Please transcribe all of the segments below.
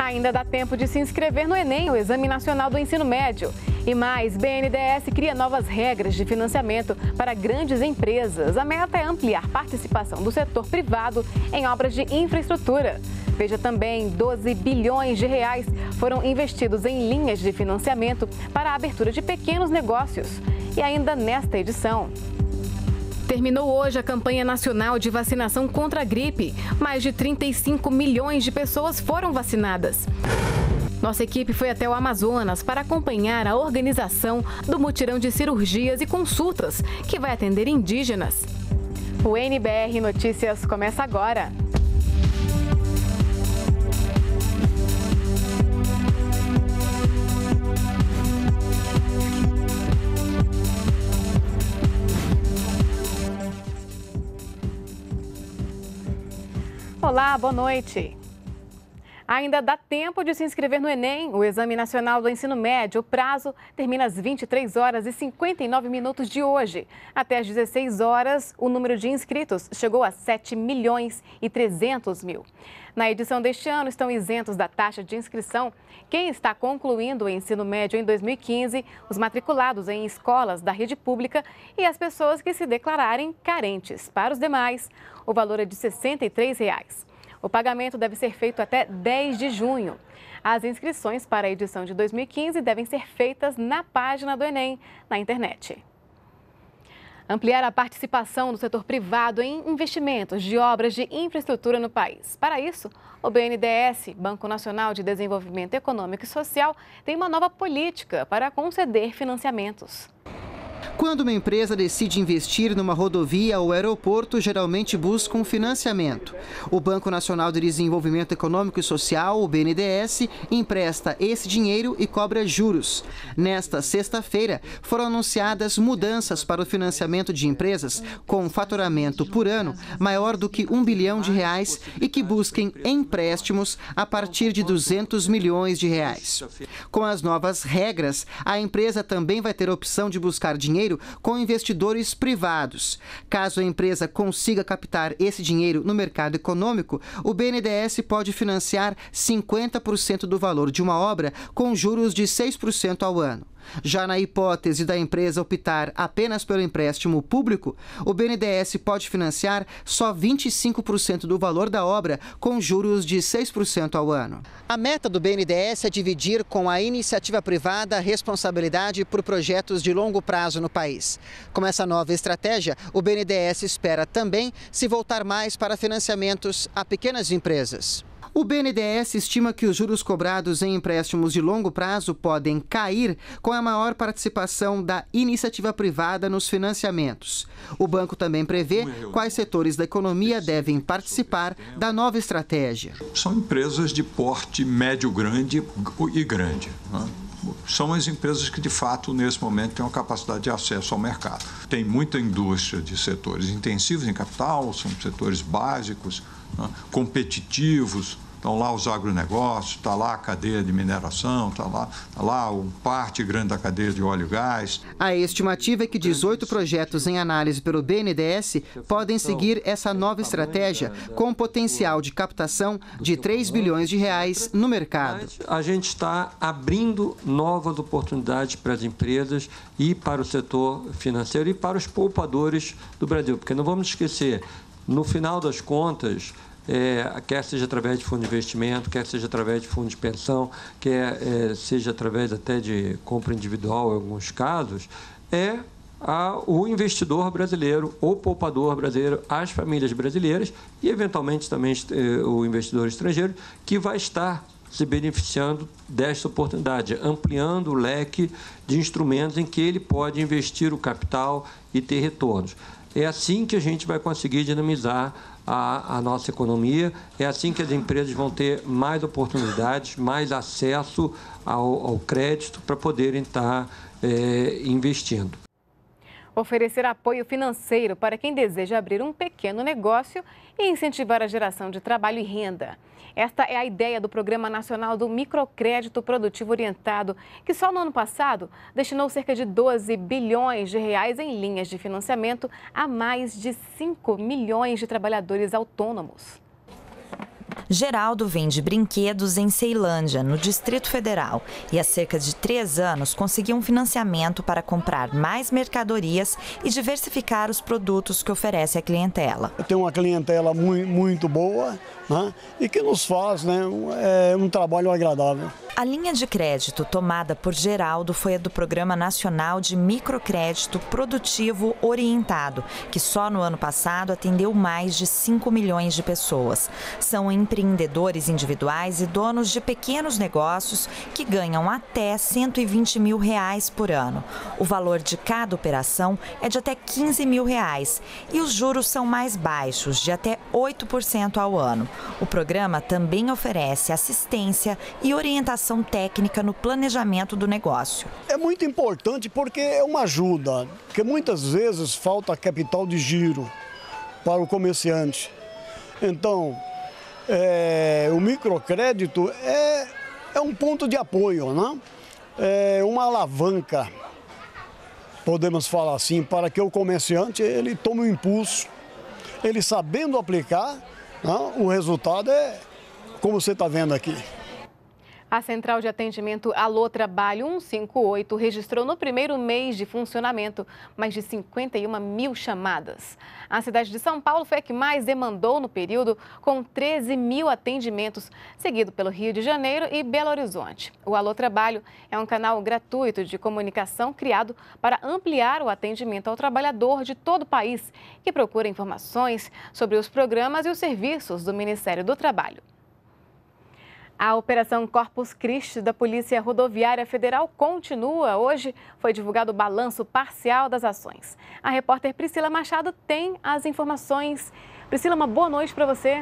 Ainda dá tempo de se inscrever no Enem, o Exame Nacional do Ensino Médio. E mais, BNDES cria novas regras de financiamento para grandes empresas. A meta é ampliar participação do setor privado em obras de infraestrutura. Veja também, 12 bilhões de reais foram investidos em linhas de financiamento para a abertura de pequenos negócios. E ainda nesta edição, terminou hoje a campanha nacional de vacinação contra a gripe. Mais de 35 milhões de pessoas foram vacinadas. Nossa equipe foi até o Amazonas para acompanhar a organização do mutirão de cirurgias e consultas, que vai atender indígenas. O NBR Notícias começa agora. Olá, boa noite. Ainda dá tempo de se inscrever no Enem, o Exame Nacional do Ensino Médio. O prazo termina às 23 horas e 59 minutos de hoje. Até às 16 horas, o número de inscritos chegou a 7 milhões e 300 mil. Na edição deste ano, estão isentos da taxa de inscrição quem está concluindo o ensino médio em 2015, os matriculados em escolas da rede pública e as pessoas que se declararem carentes. Para os demais, o valor é de R$ 63. O pagamento deve ser feito até 10 de junho. As inscrições para a edição de 2015 devem ser feitas na página do Enem, na internet. Ampliar a participação do setor privado em investimentos de obras de infraestrutura no país. Para isso, o BNDES, Banco Nacional de Desenvolvimento Econômico e Social, tem uma nova política para conceder financiamentos. Quando uma empresa decide investir numa rodovia ou aeroporto, geralmente busca um financiamento. O Banco Nacional de Desenvolvimento Econômico e Social, o BNDES, empresta esse dinheiro e cobra juros. Nesta sexta-feira, foram anunciadas mudanças para o financiamento de empresas com faturamento por ano maior do que R$ 1 bilhão e que busquem empréstimos a partir de R$ 200 milhões. Com as novas regras, a empresa também vai ter a opção de buscar dinheiro com investidores privados. Caso a empresa consiga captar esse dinheiro no mercado econômico, o BNDES pode financiar 50% do valor de uma obra com juros de 6% ao ano. Já na hipótese da empresa optar apenas pelo empréstimo público, o BNDES pode financiar só 25% do valor da obra, com juros de 6% ao ano. A meta do BNDES é dividir com a iniciativa privada a responsabilidade por projetos de longo prazo no país. Com essa nova estratégia, o BNDES espera também se voltar mais para financiamentos a pequenas empresas. O BNDES estima que os juros cobrados em empréstimos de longo prazo podem cair com a maior participação da iniciativa privada nos financiamentos. O banco também prevê quais setores da economia devem participar da nova estratégia. São empresas de porte médio, grande e grande, né? São as empresas que, de fato, nesse momento, têm uma capacidade de acesso ao mercado. Tem muita indústria de setores intensivos em capital, são setores básicos, né, competitivos. Estão lá os agronegócios, está lá a cadeia de mineração, está lá parte grande da cadeia de óleo e gás. A estimativa é que 18 projetos em análise pelo BNDES podem seguir essa nova estratégia com potencial de captação de R$ 3 bilhões no mercado. A gente está abrindo novas oportunidades para as empresas e para o setor financeiro e para os poupadores do Brasil, porque não vamos esquecer, no final das contas, quer seja através de fundo de investimento, quer seja através de fundo de pensão, quer seja através até de compra individual em alguns casos, o investidor brasileiro, o poupador brasileiro, as famílias brasileiras e, eventualmente, também o investidor estrangeiro, que vai estar se beneficiando desta oportunidade, ampliando o leque de instrumentos em que ele pode investir o capital e ter retornos. É assim que a gente vai conseguir dinamizar a nossa economia, é assim que as empresas vão ter mais oportunidades, mais acesso ao crédito para poderem estar investindo. Oferecer apoio financeiro para quem deseja abrir um pequeno negócio e incentivar a geração de trabalho e renda. Esta é a ideia do Programa Nacional do Microcrédito Produtivo Orientado, que só no ano passado destinou cerca de 12 bilhões de reais em linhas de financiamento a mais de 5 milhões de trabalhadores autônomos. Geraldo vende brinquedos em Ceilândia, no Distrito Federal, e há cerca de 3 anos conseguiu um financiamento para comprar mais mercadorias e diversificar os produtos que oferece à clientela. Tem uma clientela muito boa, né, e que nos faz, né, um trabalho agradável. A linha de crédito tomada por Geraldo foi a do Programa Nacional de Microcrédito Produtivo Orientado, que só no ano passado atendeu mais de 5 milhões de pessoas. São empreendedores individuais e donos de pequenos negócios que ganham até R$120 mil por ano. O valor de cada operação é de até R$15 mil e os juros são mais baixos, de até 8% ao ano. O programa também oferece assistência e orientação técnica no planejamento do negócio. É muito importante porque é uma ajuda, porque muitas vezes falta capital de giro para o comerciante. Então, o microcrédito é um ponto de apoio, né? É uma alavanca, podemos falar assim, para que o comerciante ele tome um impulso, ele sabendo aplicar, né? O resultado é como você está vendo aqui. A Central de Atendimento Alô Trabalho 158 registrou no primeiro mês de funcionamento mais de 51 mil chamadas. A cidade de São Paulo foi a que mais demandou no período, com 13 mil atendimentos, seguido pelo Rio de Janeiro e Belo Horizonte. O Alô Trabalho é um canal gratuito de comunicação criado para ampliar o atendimento ao trabalhador de todo o país, que procura informações sobre os programas e os serviços do Ministério do Trabalho. A Operação Corpus Christi da Polícia Rodoviária Federal continua. Hoje foi divulgado o balanço parcial das ações. A repórter Priscila Machado tem as informações. Priscila, uma boa noite para você.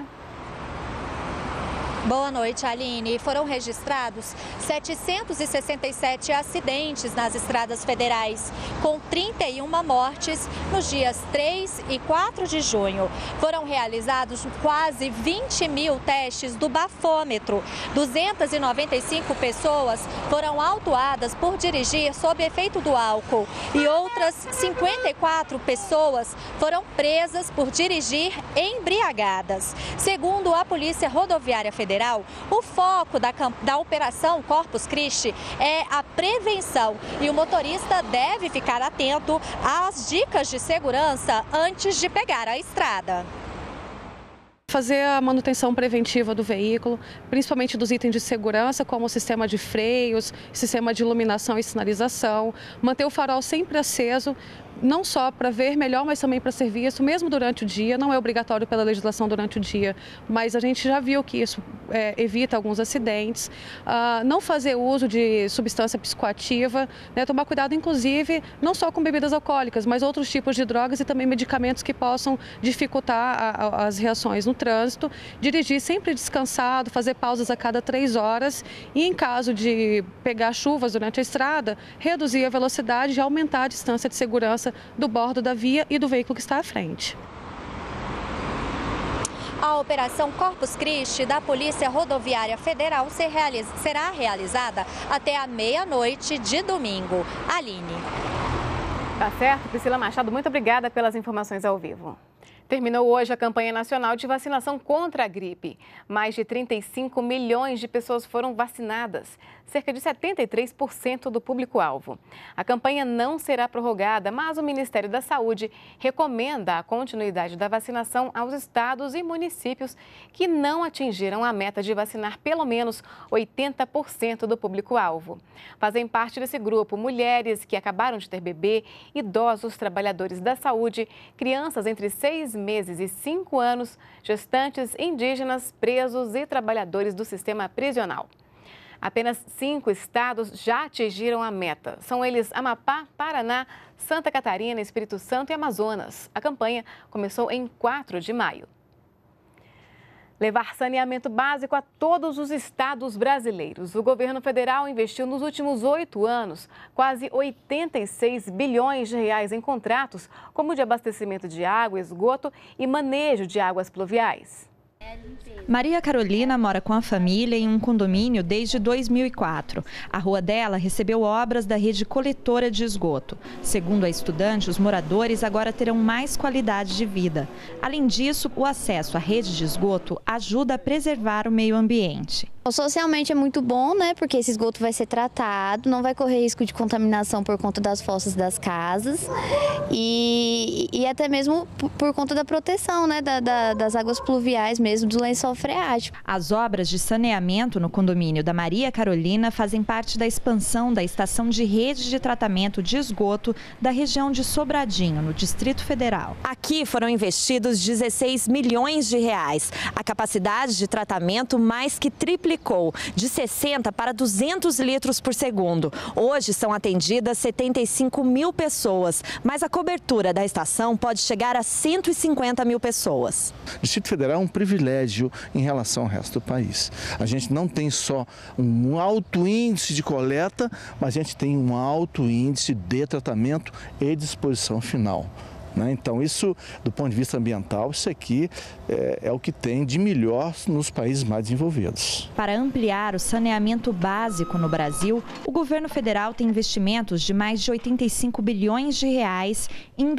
Boa noite, Aline. Foram registrados 767 acidentes nas estradas federais, com 31 mortes nos dias 3 e 4 de junho. Foram realizados quase 20 mil testes do bafômetro. 295 pessoas foram autuadas por dirigir sob efeito do álcool e outras 54 pessoas foram presas por dirigir embriagadas. Segundo a Polícia Rodoviária Federal, o foco da Operação Corpus Christi é a prevenção e o motorista deve ficar atento às dicas de segurança antes de pegar a estrada. Fazer a manutenção preventiva do veículo, principalmente dos itens de segurança, como o sistema de freios, sistema de iluminação e sinalização, manter o farol sempre aceso, não só para ver melhor, mas também para ser visto, mesmo durante o dia. Não é obrigatório pela legislação durante o dia, mas a gente já viu que isso evita alguns acidentes. Não fazer uso de substância psicoativa, né? Tomar cuidado, inclusive, não só com bebidas alcoólicas, mas outros tipos de drogas e também medicamentos que possam dificultar as reações no trânsito. Dirigir sempre descansado, fazer pausas a cada 3 horas e, em caso de pegar chuvas durante a estrada, reduzir a velocidade e aumentar a distância de segurança do bordo da via e do veículo que está à frente. A Operação Corpus Christi da Polícia Rodoviária Federal será realizada até a meia-noite de domingo. Aline. Tá certo, Priscila Machado, muito obrigada pelas informações ao vivo. Terminou hoje a campanha nacional de vacinação contra a gripe. Mais de 35 milhões de pessoas foram vacinadas, cerca de 73% do público-alvo. A campanha não será prorrogada, mas o Ministério da Saúde recomenda a continuidade da vacinação aos estados e municípios que não atingiram a meta de vacinar pelo menos 80% do público-alvo. Fazem parte desse grupo mulheres que acabaram de ter bebê, idosos, trabalhadores da saúde, crianças entre 6 meses e 5 anos, gestantes, indígenas, presos e trabalhadores do sistema prisional. Apenas 5 estados já atingiram a meta. São eles Amapá, Paraná, Santa Catarina, Espírito Santo e Amazonas. A campanha começou em 4 de maio. Levar saneamento básico a todos os estados brasileiros. O governo federal investiu nos últimos 8 anos quase 86 bilhões de reais em contratos, como de abastecimento de água, esgoto e manejo de águas pluviais. Maria Carolina mora com a família em um condomínio desde 2004. A rua dela recebeu obras da rede coletora de esgoto. Segundo a estudante, os moradores agora terão mais qualidade de vida. Além disso, o acesso à rede de esgoto ajuda a preservar o meio ambiente. Socialmente é muito bom, né? Porque esse esgoto vai ser tratado, não vai correr risco de contaminação por conta das fossas das casas e até mesmo por conta da proteção, né? Das águas pluviais mesmo, do lençol freático. As obras de saneamento no condomínio da Maria Carolina fazem parte da expansão da estação de rede de tratamento de esgoto da região de Sobradinho, no Distrito Federal. Aqui foram investidos 16 milhões de reais. A capacidade de tratamento mais que triplicou, de 60 para 200 litros por segundo. Hoje são atendidas 75 mil pessoas, mas a cobertura da estação pode chegar a 150 mil pessoas. O Distrito Federal é um privilégio em relação ao resto do país. A gente não tem só um alto índice de coleta, mas a gente tem um alto índice de tratamento e disposição final. Então, isso, do ponto de vista ambiental, isso aqui é o que tem de melhor nos países mais desenvolvidos. Para ampliar o saneamento básico no Brasil, o governo federal tem investimentos de mais de 85 bilhões de reais em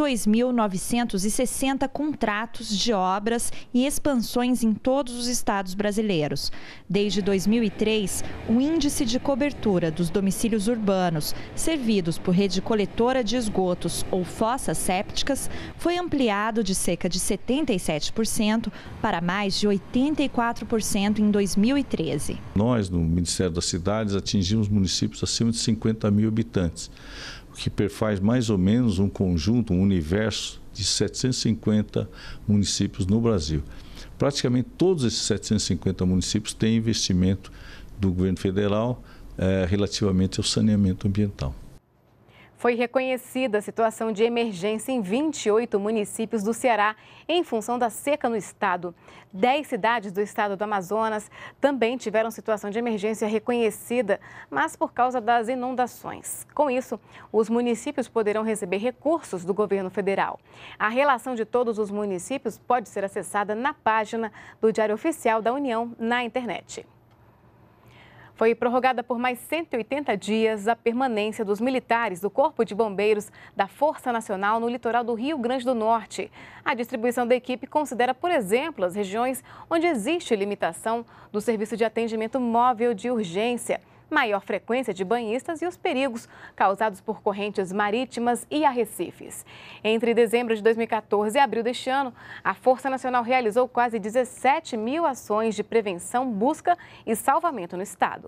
2.960 contratos de obras e expansões em todos os estados brasileiros. Desde 2003, o índice de cobertura dos domicílios urbanos servidos por rede coletora de esgotos ou fossas sépticas foi ampliado de cerca de 77% para mais de 84% em 2013. Nós, no Ministério das Cidades, atingimos municípios acima de 50 mil habitantes, o que perfaz mais ou menos um conjunto, um universo de 750 municípios no Brasil. Praticamente todos esses 750 municípios têm investimento do governo federal relativamente ao saneamento ambiental. Foi reconhecida a situação de emergência em 28 municípios do Ceará em função da seca no estado. 10 cidades do estado do Amazonas também tiveram situação de emergência reconhecida, mas por causa das inundações. Com isso, os municípios poderão receber recursos do governo federal. A relação de todos os municípios pode ser acessada na página do Diário Oficial da União na internet. Foi prorrogada por mais 180 dias a permanência dos militares do Corpo de Bombeiros da Força Nacional no litoral do Rio Grande do Norte. A distribuição da equipe considera, por exemplo, as regiões onde existe limitação do serviço de atendimento móvel de urgência, maior frequência de banhistas e os perigos causados por correntes marítimas e arrecifes. Entre dezembro de 2014 e abril deste ano, a Força Nacional realizou quase 17 mil ações de prevenção, busca e salvamento no estado.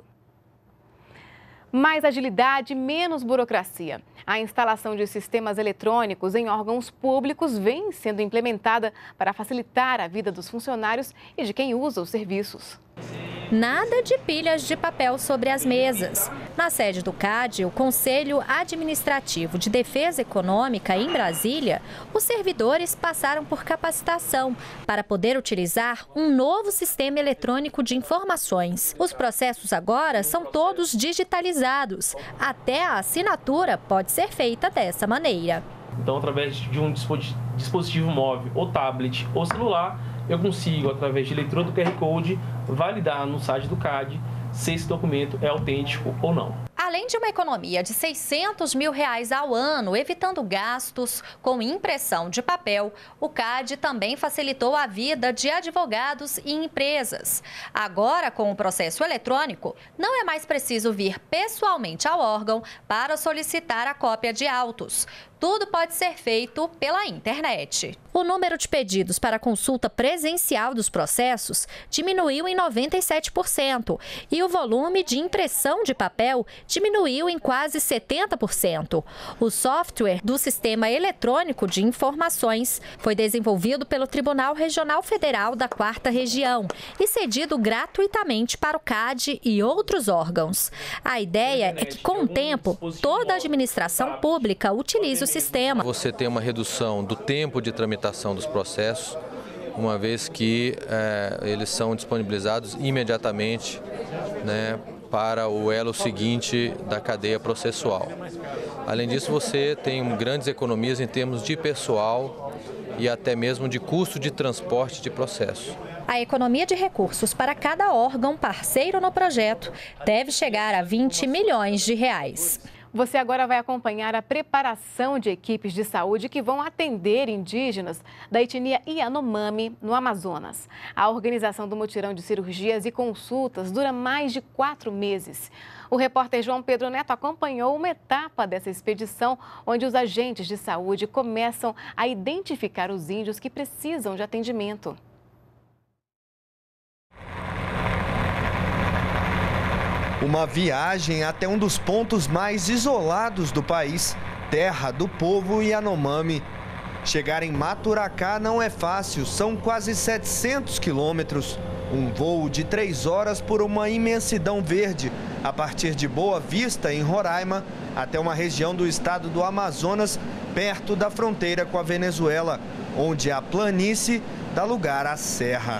Mais agilidade, menos burocracia. A instalação de sistemas eletrônicos em órgãos públicos vem sendo implementada para facilitar a vida dos funcionários e de quem usa os serviços. Nada de pilhas de papel sobre as mesas. Na sede do CAD, o Conselho Administrativo de Defesa Econômica, em Brasília, os servidores passaram por capacitação para poder utilizar um novo sistema eletrônico de informações. Os processos agora são todos digitalizados. Até a assinatura pode ser feita dessa maneira. Então, através de um dispositivo móvel, ou tablet, ou celular, eu consigo, através de leitura do QR Code, validar no site do CAD se esse documento é autêntico ou não. Além de uma economia de R$600 mil ao ano, evitando gastos com impressão de papel, o CAD também facilitou a vida de advogados e empresas. Agora, com o processo eletrônico, não é mais preciso vir pessoalmente ao órgão para solicitar a cópia de autos. Tudo pode ser feito pela internet. O número de pedidos para consulta presencial dos processos diminuiu em 97% e o volume de impressão de papel diminuiu em quase 70%. O software do Sistema Eletrônico de Informações foi desenvolvido pelo Tribunal Regional Federal da 4ª Região e cedido gratuitamente para o CAD e outros órgãos. A ideia é que, com o tempo, toda a administração pública utilize o sistema. Você tem uma redução do tempo de tramitação dos processos, uma vez que eles são disponibilizados imediatamente, né, para o elo seguinte da cadeia processual. Além disso, você tem grandes economias em termos de pessoal e até mesmo de custo de transporte de processo. A economia de recursos para cada órgão parceiro no projeto deve chegar a 20 milhões de reais. Você agora vai acompanhar a preparação de equipes de saúde que vão atender indígenas da etnia Yanomami, no Amazonas. A organização do mutirão de cirurgias e consultas dura mais de 4 meses. O repórter João Pedro Neto acompanhou uma etapa dessa expedição, onde os agentes de saúde começam a identificar os índios que precisam de atendimento. Uma viagem até um dos pontos mais isolados do país, terra do povo Yanomami. Chegar em Maturacá não é fácil, são quase 700 quilômetros. Um voo de 3 horas por uma imensidão verde, a partir de Boa Vista, em Roraima, até uma região do estado do Amazonas, perto da fronteira com a Venezuela, onde a planície dá lugar à serra.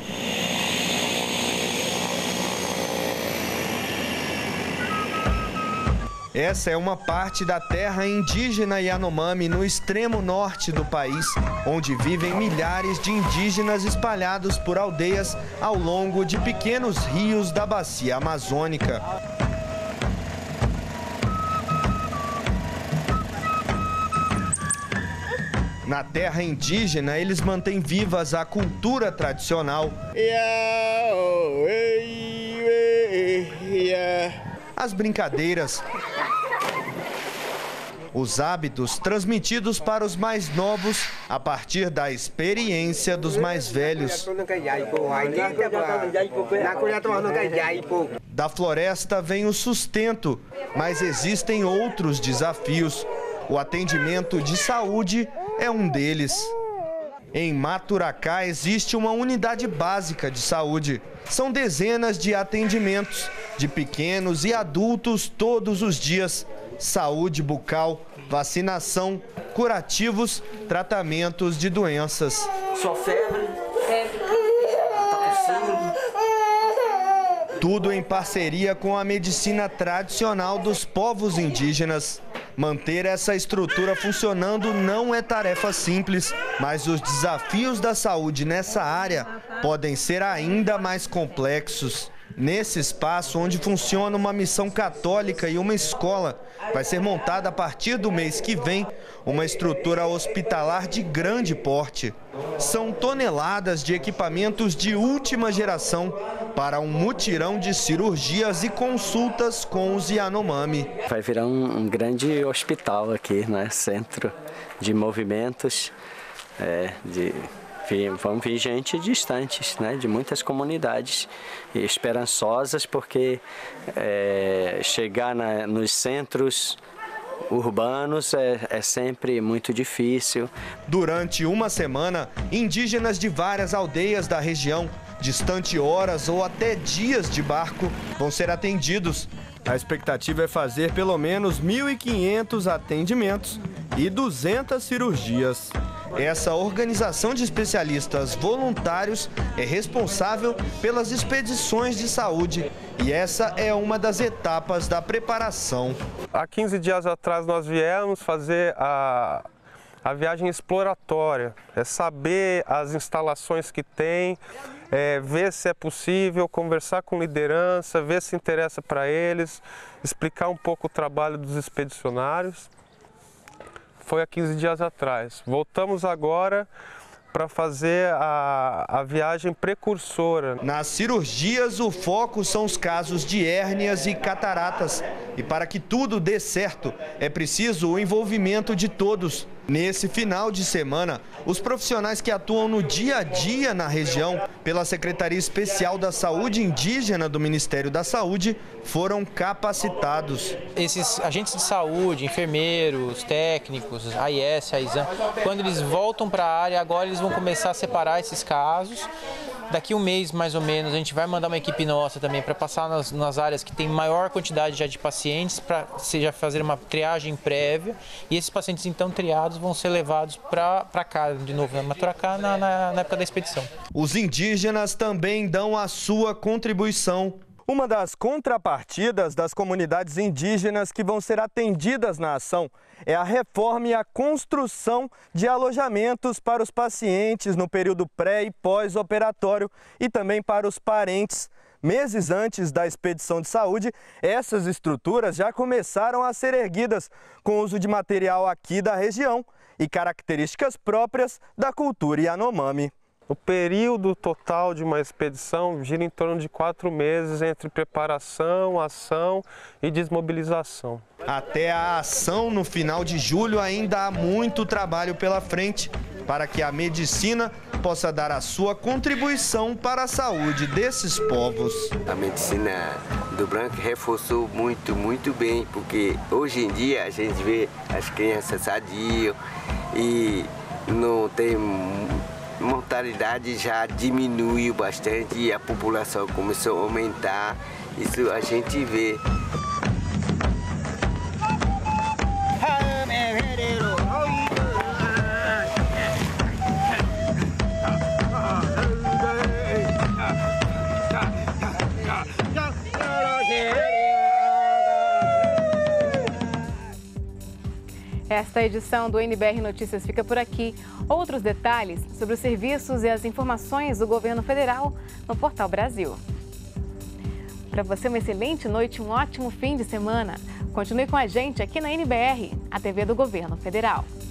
Essa é uma parte da terra indígena Yanomami, no extremo norte do país, onde vivem milhares de indígenas espalhados por aldeias ao longo de pequenos rios da bacia amazônica. Na terra indígena, eles mantêm vivas a cultura tradicional. As brincadeiras, os hábitos transmitidos para os mais novos a partir da experiência dos mais velhos. Da floresta vem o sustento, mas existem outros desafios. O atendimento de saúde é um deles. Em Maturacá existe uma unidade básica de saúde. São dezenas de atendimentos, de pequenos e adultos todos os dias. Saúde bucal, vacinação, curativos, tratamentos de doenças. Só febre, tá tossindo. Tudo em parceria com a medicina tradicional dos povos indígenas. Manter essa estrutura funcionando não é tarefa simples, mas os desafios da saúde nessa área podem ser ainda mais complexos. Nesse espaço, onde funciona uma missão católica e uma escola, vai ser montada a partir do mês que vem uma estrutura hospitalar de grande porte. São toneladas de equipamentos de última geração para um mutirão de cirurgias e consultas com os Yanomami. Vai virar um grande hospital aqui, né? Centro de movimentos, vão vir gente distantes, né, de muitas comunidades esperançosas, porque chegar nos centros urbanos é sempre muito difícil. Durante uma semana, indígenas de várias aldeias da região, distante horas ou até dias de barco, vão ser atendidos. A expectativa é fazer pelo menos 1.500 atendimentos e 200 cirurgias. Essa organização de especialistas voluntários é responsável pelas expedições de saúde e essa é uma das etapas da preparação. Há 15 dias atrás nós viemos fazer a viagem exploratória, é saber as instalações que tem, ver se é possível, conversar com liderança, ver se interessa para eles, explicar um pouco o trabalho dos expedicionários. Foi há 15 dias atrás. Voltamos agora para fazer a viagem precursora. Nas cirurgias, o foco são os casos de hérnias e cataratas. E para que tudo dê certo, é preciso o envolvimento de todos. Nesse final de semana, os profissionais que atuam no dia a dia na região, pela Secretaria Especial da Saúde Indígena do Ministério da Saúde, foram capacitados. Esses agentes de saúde, enfermeiros, técnicos, AIS, AISAM, quando eles voltam para a área, agora eles vão começar a separar esses casos. Daqui um mês, mais ou menos, a gente vai mandar uma equipe nossa também para passar nas áreas que tem maior quantidade já de pacientes, para já fazer uma triagem prévia. E esses pacientes, então, triados, vão ser levados para cá, de novo, na Maturacá, na época da expedição. Os indígenas também dão a sua contribuição. Uma das contrapartidas das comunidades indígenas que vão ser atendidas na ação é a reforma e a construção de alojamentos para os pacientes no período pré- e pós-operatório e também para os parentes. Meses antes da expedição de saúde, essas estruturas já começaram a ser erguidas com uso de material aqui da região e características próprias da cultura Yanomami. O período total de uma expedição gira em torno de 4 meses entre preparação, ação e desmobilização. Até a ação no final de julho ainda há muito trabalho pela frente para que a medicina possa dar a sua contribuição para a saúde desses povos. A medicina do branco reforçou muito bem, porque hoje em dia a gente vê as crianças sadias e não tem... mortalidade já diminuiu bastante e a população começou a aumentar, isso a gente vê. Esta edição do NBR Notícias fica por aqui. Outros detalhes sobre os serviços e as informações do governo federal no Portal Brasil. Para você, uma excelente noite, um ótimo fim de semana. Continue com a gente aqui na NBR, a TV do Governo Federal.